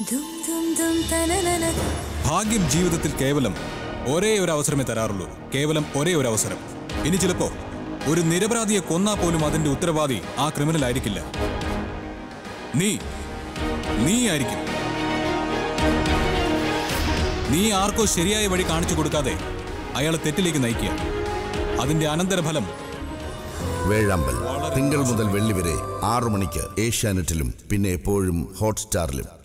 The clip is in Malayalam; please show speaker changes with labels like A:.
A: ഭാഗ്യം ജീവിതത്തിൽ കേവലം ഒരേ ഒരു അവസരമേ തരാറുള്ളൂ. കേവലം ഒരേ ഒരു അവസരം. ഇനി ചിലപ്പോ ഒരു നിരപരാധിയെ കൊന്നാ പോലും അതിന്റെ ഉത്തരവാദി ആ ക്രിമിനൽ ആയിരിക്കില്ല. നീ ആയിരിക്കും. നീ ആർക്കോ ശരിയായ വഴി കാണിച്ചു കൊടുക്കാതെ അയാളെ തെറ്റിലേക്ക് നയിക്കുക. അതിന്റെ അനന്തരഫലം.
B: വേഴാമ്പൽ തിങ്കൾ മുതൽ വെള്ളി വരെ 6 മണിക്ക് ഏഷ്യാനെറ്റിലും പിന്നെ എപ്പോഴും ഹോട്ട്സ്റ്റാറിലും.